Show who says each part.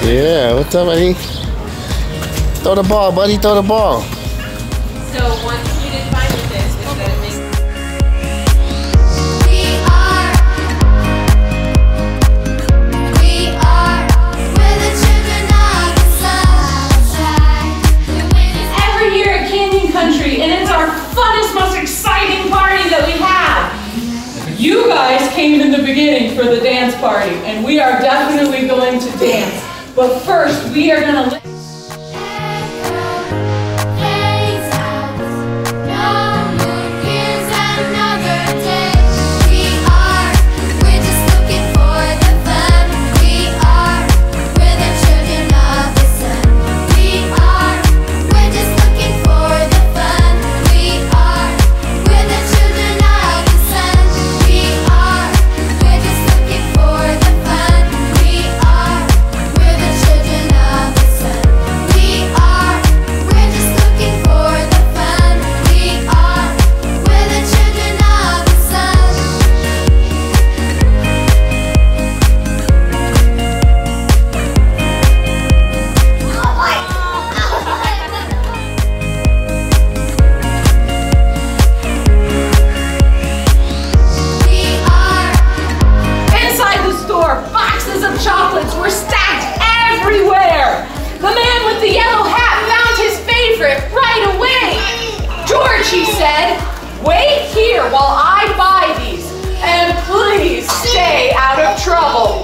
Speaker 1: Yeah, what's up, buddy? Throw the ball, buddy, throw the ball.
Speaker 2: So once you did fine with this, is that it makes every year at Canyon Country, and it's our funnest, most exciting party that we have. You guys came in the beginning for the dance party, and we are definitely going to dance. But first, we are going to chocolates were stacked everywhere. The man with the yellow hat found his favorite right away. George, he said, wait here while I buy these, and please stay out of trouble.